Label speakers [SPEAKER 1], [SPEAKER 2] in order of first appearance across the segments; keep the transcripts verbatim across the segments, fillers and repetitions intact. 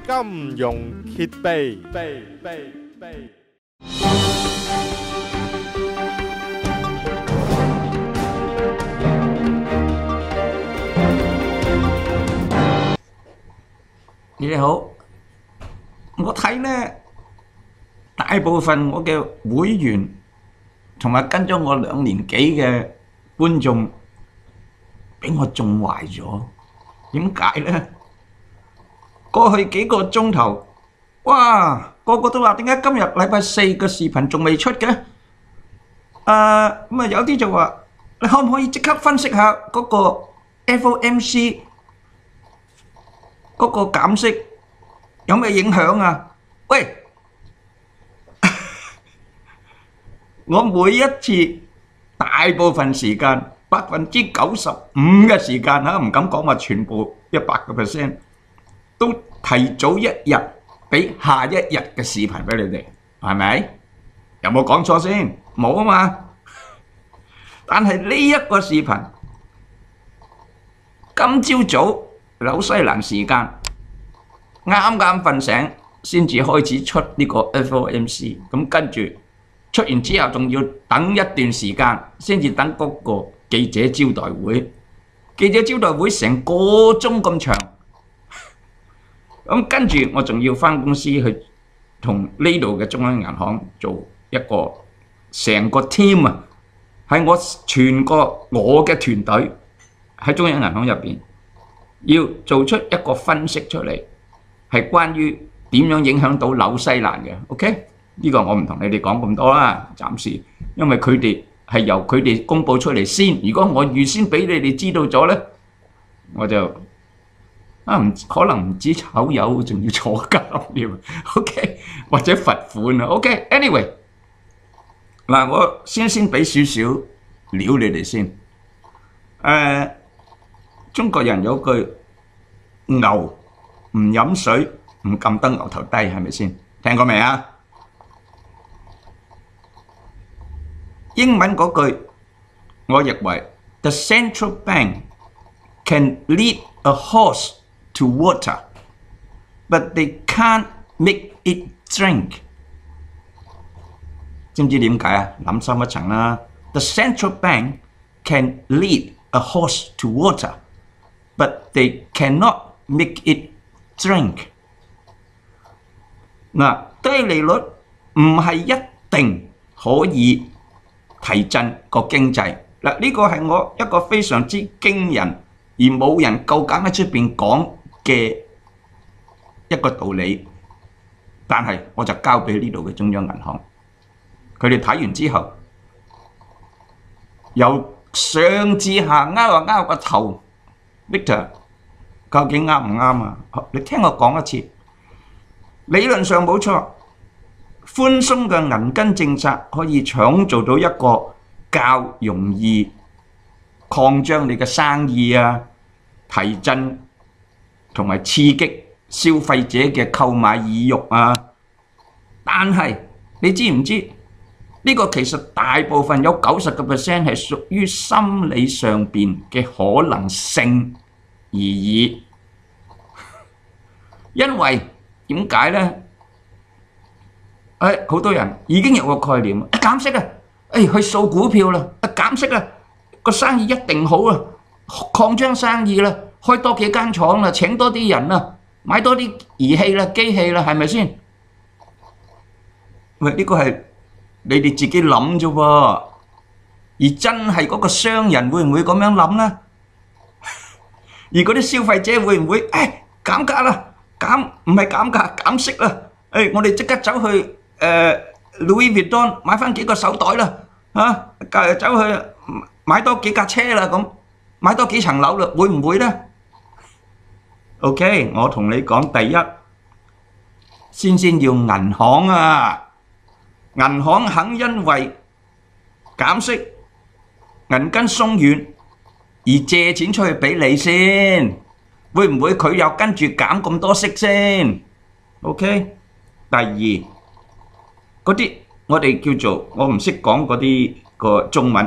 [SPEAKER 1] 金融揭秘。
[SPEAKER 2] 你哋好，我睇咧大部分我嘅會員同埋跟咗我兩年幾嘅觀眾，俾我縱壞咗。點解咧？過去幾個鐘頭，哇，個個都話點解今日禮拜四嘅視頻仲未出嘅？誒咁啊，有啲就話你可唔可以即刻分析下嗰個 F O M C 嗰個減息有咩影響啊？喂，我每一次大部分時間百分之九十五嘅時間嚇，唔敢講話全部一百個 percent，都提早一日俾下一日嘅視頻俾你哋，係咪？有冇講錯先？冇啊嘛。但係呢一個視頻，今朝早紐西蘭時間啱啱瞓醒先至開始出呢個 F O M C， 咁跟住出完之後仲要等一段時間先至等嗰個記者招待會。記者招待會成個鐘咁長，咁跟住我仲要返公司去同呢度嘅中央銀行做一個成個 team 啊，係我全個我嘅團隊喺中央銀行入邊要做出一個分析出嚟，係關於點樣影響到紐西蘭嘅。OK， 呢個我唔同你哋講咁多啦，暫時，因為佢哋係由佢哋公佈出嚟先。如果我預先俾你哋知道咗咧，我就啊唔可能唔止炒魷，仲要坐監添。OK， 或者罰款啊。OK，anyway， 嗱，我先先俾少少料你哋先。誒，中國人有句牛唔飲水唔撳得牛頭低，係咪先？聽過未啊？英文嗰句，我認為 The central bank can lead a horse to water, but they can't make it drink。知唔知點解啊？諗深一層啦。The central bank can lead a horse to water, but they cannot make it drink。嗱，低利率唔係一定可以提振個經濟。嗱，呢個係我一個非常之驚人而冇人夠膽喺出邊講嘅一個道理，但係我就交俾呢度嘅中央銀行，佢哋睇完之後，由上至下拗啊拗個頭 ，Victor 究竟啱唔啱啊？你聽我講一次，理論上冇錯。寬鬆嘅銀根政策可以創造到一個較容易擴張你嘅生意啊，提振同埋刺激消費者嘅購買意欲啊。但係你知唔知呢個其實大部分有九十個 percent 係屬於心理上邊嘅可能性而已，因為點解呢？誒，好多人已經有個概念，啊減息啊，誒去掃股票啦，啊減息啊，個生意一定好啊，擴張生意啦，開多幾間廠啦，請多啲人啦，買多啲儀器啦、機器啦，係咪先？喂，呢個係你哋自己諗啫喎，而真係嗰個商人會唔會咁樣諗呢？而嗰啲消費者會唔會誒減價啦？減唔係減價，減息啦！誒，我哋即刻走去。誒 Louis Vuitton 買翻幾個手袋啦，嚇，隔走去買多幾架車啦，咁買多幾層樓啦，會唔會咧 ？OK， 我同你講，第一先先要銀行啊，銀行肯因為減息銀根鬆軟而借錢出去俾你先，會唔會佢又跟住減咁多息先 ？OK， 第二。嗰啲我哋叫做我唔識講嗰啲個中文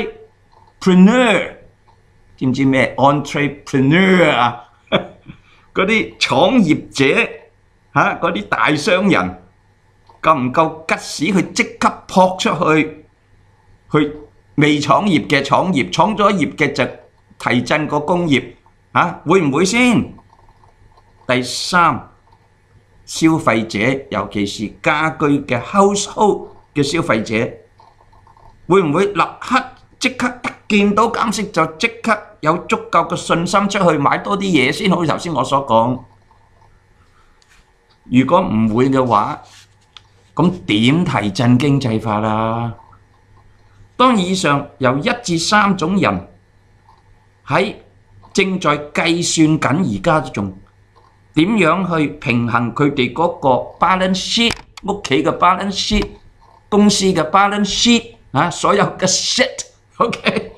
[SPEAKER 2] entrepreneur，知唔知咩 entrepreneur 啊？嗰嗰啲創業者嚇嗰啲大商人夠唔夠吉士去即刻撲出去，去未創業嘅創業，創咗業嘅就提振個工業嚇，會唔會先？第三，消費者尤其是家居嘅 household 嘅消費者，會唔會立刻即刻一見到減息就即刻有足夠嘅信心出去買多啲嘢先？好似頭先我所講，如果唔會嘅話，咁點提振經濟法啊？當以上由一至三種人喺正在計算緊，而家仲點樣去平衡佢哋嗰個 balance sheet， 屋企嘅 balance sheet， 公司嘅 balance sheet 啊，所有嘅 shit，OK？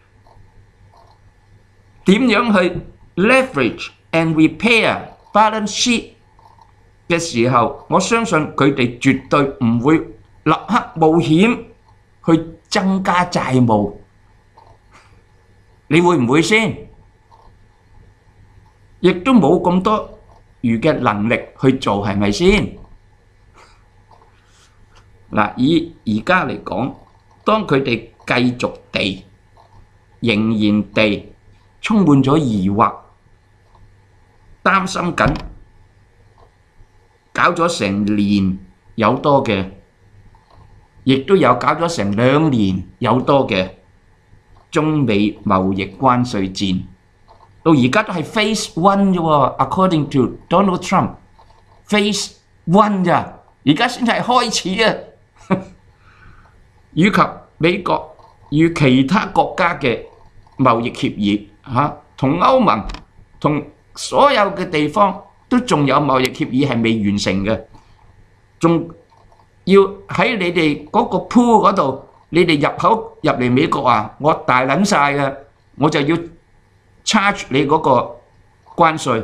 [SPEAKER 2] 點樣去 leverage and repair balance sheet 嘅時候，我相信佢哋絕對唔會立刻冒險去增加債務。你會唔會先？亦都冇咁多餘嘅能力去做，係咪先？嗱，以而家嚟講，當佢哋繼續地、仍然地充滿咗疑惑，擔心緊，搞咗成年有多嘅，亦都有搞咗成兩年有多嘅中美貿易關稅戰，到而家都係 phase one 啫喎。According to Donald Trump，phase one 咋，而家先係開始啊！以及美國與其他國家嘅貿易協議嚇，同歐盟同所有嘅地方都仲有貿易協議係未完成嘅，仲要喺你哋嗰個 pool 嗰度，你哋入口入嚟美國啊，我大撚晒嘅，我就要 charge 你嗰個關稅。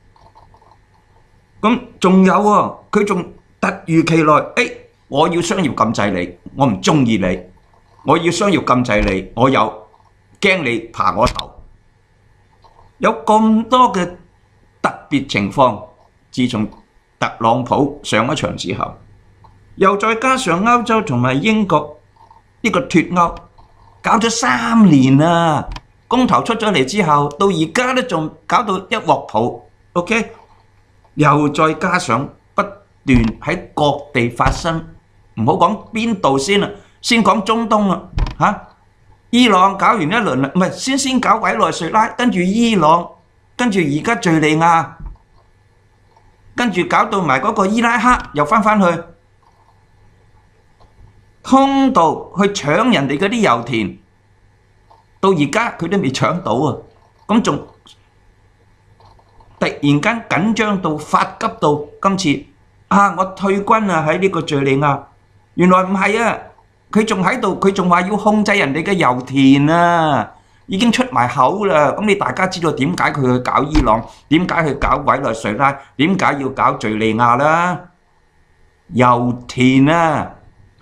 [SPEAKER 2] 咁仲有喎，佢仲突如其來，誒，我要商業禁制你，我唔中意你，我要商業禁制你，我又驚你爬我頭。有咁多嘅特別情況，自從特朗普上咗場之後，又再加上歐洲同埋英國呢個脫歐，搞咗三年啦。公投出咗嚟之後，到而家都仲搞到一鑊泡 ，OK？ 又再加上不斷喺各地發生，唔好講邊度先啦，先講中東啦嚇。伊朗搞完一輪啦，唔係先先搞委內瑞拉，跟住伊朗，跟住而家敍利亞，跟住搞到埋嗰個伊拉克又翻返去，通道去搶人哋嗰啲油田，到而家佢都未搶到啊！咁仲突然間緊張到發急到今次啊！我退軍啊喺呢個敍利亞，原來唔係啊！佢仲喺度，佢仲話要控制人哋嘅油田啊，已經出埋口啦。咁你大家知道點解佢去搞伊朗，點解去搞委內瑞拉，點解要搞敍利亞啦？油田啊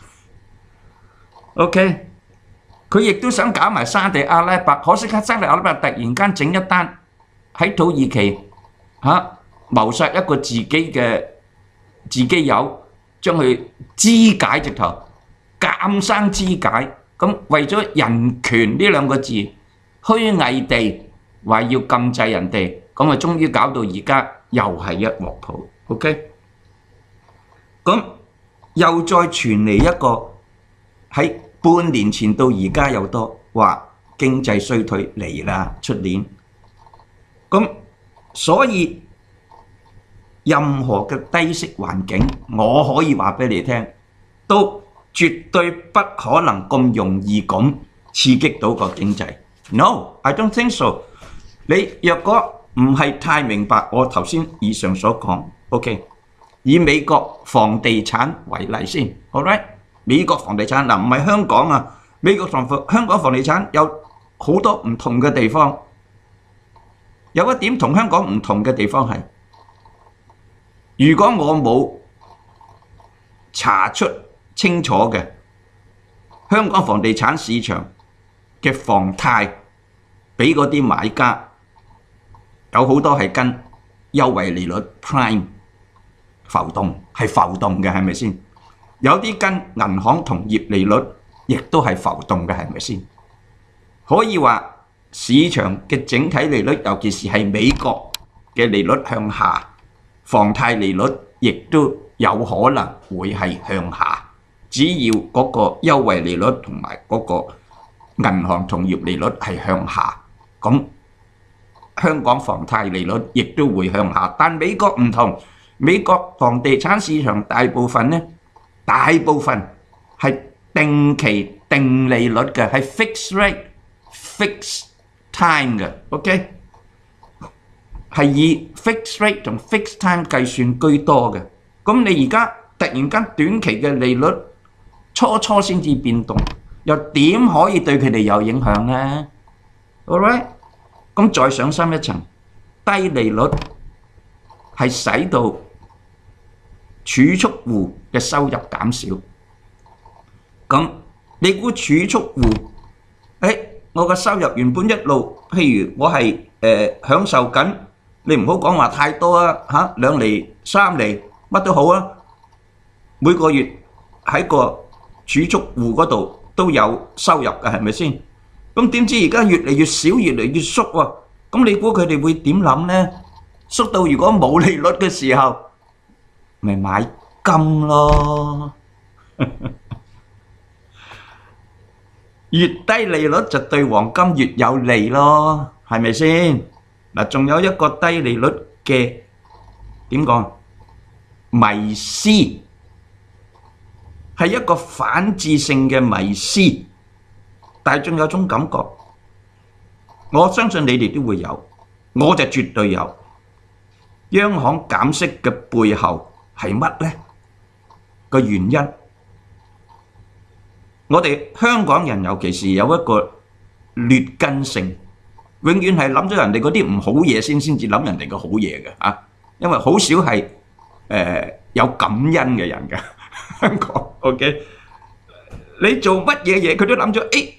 [SPEAKER 2] ，OK， 佢亦都想搞埋沙地阿拉伯，可惜沙地阿拉伯突然間整一單喺土耳其嚇謀殺一個自己嘅自己友，將佢肢解直頭。監生肢解，咁為咗人權呢兩個字，虛偽地話要禁制人哋，咁啊終於搞到而家又係一鑊泡 ，OK？ 咁又再傳嚟一個喺半年前到而家又多話經濟衰退嚟啦，出年。咁所以任何嘅低息環境，我可以話俾你聽，都絕對不可能咁容易咁刺激到個經濟。No, I don't think so。你若果唔係太明白我頭先以上所講 ，OK？ 以美國房地產為例先 ，Alright？ 美國房地產嗱唔係香港啊，美國房香港房地產有好多唔同嘅地方，有一點同香港唔同嘅地方係，如果我冇查出清楚嘅香港房地產市場嘅房貸俾嗰啲買家，有好多係跟優惠利率 prime 浮動，係浮動嘅，係咪先？有啲跟銀行同業利率亦都係浮動嘅，係咪先？可以話市場嘅整體利率，尤其是係美國嘅利率向下，房貸利率亦都有可能會係向下。只要嗰個優惠利率同埋嗰個銀行同業利率係向下，咁香港房貸利率亦都會向下。但美國唔同，美國房地產市場大部分呢，大部分係定期定利率嘅，係 fixed rate、fixed time 嘅 ，OK， 係以 fixed rate 同 fixed time 計算居多嘅。咁你而家突然間短期嘅利率初初先至變動，又點可以對佢哋有影響呢 ？All right， 咁再上深一層，低利率係使到儲蓄戶嘅收入減少。咁你估儲蓄戶，誒，我嘅收入原本一路，譬如我係誒享受緊，你唔好講話太多啊嚇，兩厘、三厘，乜都好啊，每個月喺個儲蓄戶嗰度都有收入嘅，係咪先？咁點知而家越嚟越少，越嚟越縮喎？咁你估佢哋會點諗呢？縮到如果冇利率嘅時候，咪買金咯。越低利率就對黃金越有利咯，係咪先？嗱，仲有一個低利率嘅點講迷思，係一個反智性嘅迷思，但係仲有種感覺，我相信你哋都會有，我就絕對有。央行減息嘅背後係乜呢？個原因，我哋香港人尤其是有一個劣根性，永遠係諗咗人哋嗰啲唔好嘢先，先至諗人哋嘅好嘢嘅啊！因為好少係誒有感恩嘅人嘅香港。OK， 你做乜嘢嘢佢都諗咗，誒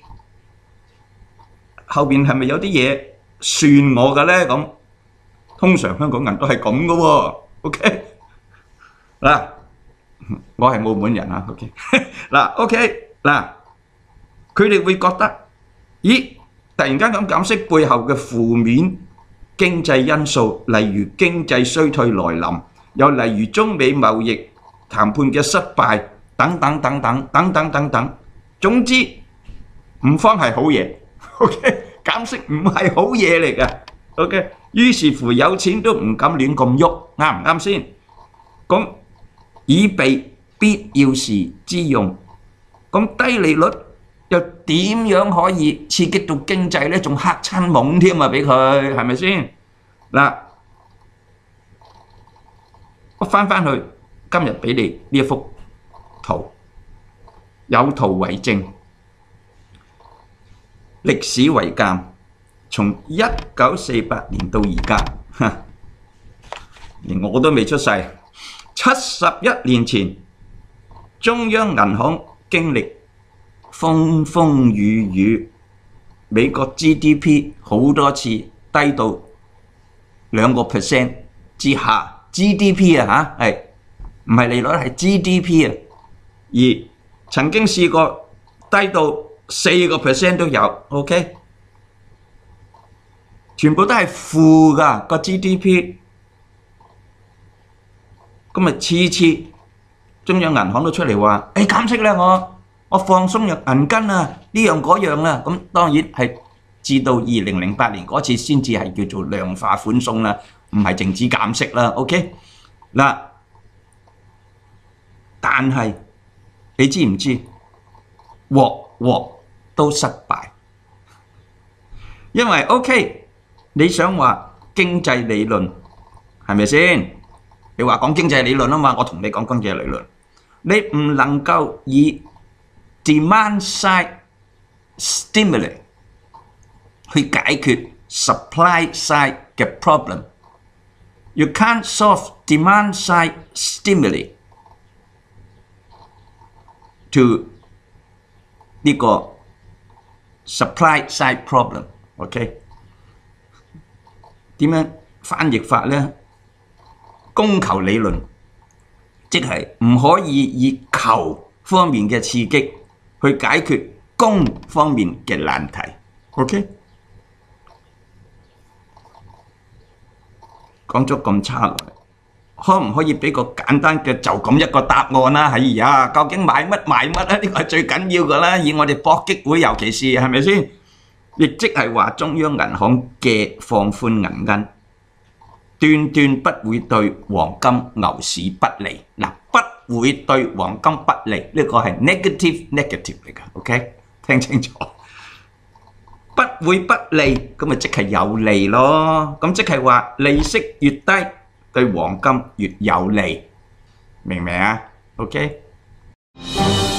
[SPEAKER 2] 後邊係咪有啲嘢算我嘅咧？咁通常香港人都係咁嘅喎。OK， 嗱，我係澳門人啊。OK， 嗱 OK。嗱，佢哋會覺得，咦？突然間咁減息背後嘅負面經濟因素，例如經濟衰退來臨，又例如中美貿易談判嘅失敗，等等等等等等等等。總之，唔方係好嘢。OK， 減息唔係好嘢嚟嘅。OK， 於是乎有錢都唔敢亂咁喐，啱唔啱先？咁以備必要時之用。咁低利率又點樣可以刺激到經濟咧？仲嚇親懵添啊！俾佢係咪先？嗱，我翻翻去今日俾你呢一幅圖，有圖為證，歷史為鑑，從一九四八年到而家，連我都未出世，七十一年前，中央銀行經歷風風雨雨，美國 G D P 好多次低到兩個 percent 之下 ，G D P 啊嚇，係唔係利率係 G D P 啊？而曾經試過低到四個 percent 都有 ，OK， 全部都係負㗎個 G D P， 咁咪次次中央銀行都出嚟話，誒減息啦，我我放鬆入銀根啊，呢樣嗰樣啦。咁當然係至到二零零八年嗰次先至係叫做量化寬鬆啦，唔係淨止減息啦。OK 嗱，但係你知唔知鑊鑊都失敗，因為 OK 你想話經濟理論係咪先？你話講經濟理論啊嘛，我同你講經濟理論。你唔能夠以 demand side stimuli 去解決 supply side 嘅 problem。You can't solve demand side stimuli to 呢個 supply side problem。OK， 點樣翻譯法咧？ 供求理論，即係唔可以以求方面嘅刺激去解決供方面嘅難題。OK， 講咗咁差，可唔可以俾個簡單嘅就咁一個答案啦？哎呀，究竟買乜買乜啊？呢個係最緊要㗎啦。以我哋搏擊會，尤其是係咪先？亦即係話中央銀行嘅放寬銀根，斷斷不會對黃金牛市不利。嗱，不會對黃金不利，呢個係 negative negative 嚟㗎。OK， 聽清楚。不會不利，咁咪即係有利咯。咁即係話利息越低，對黃金越有利，明唔明啊？OK。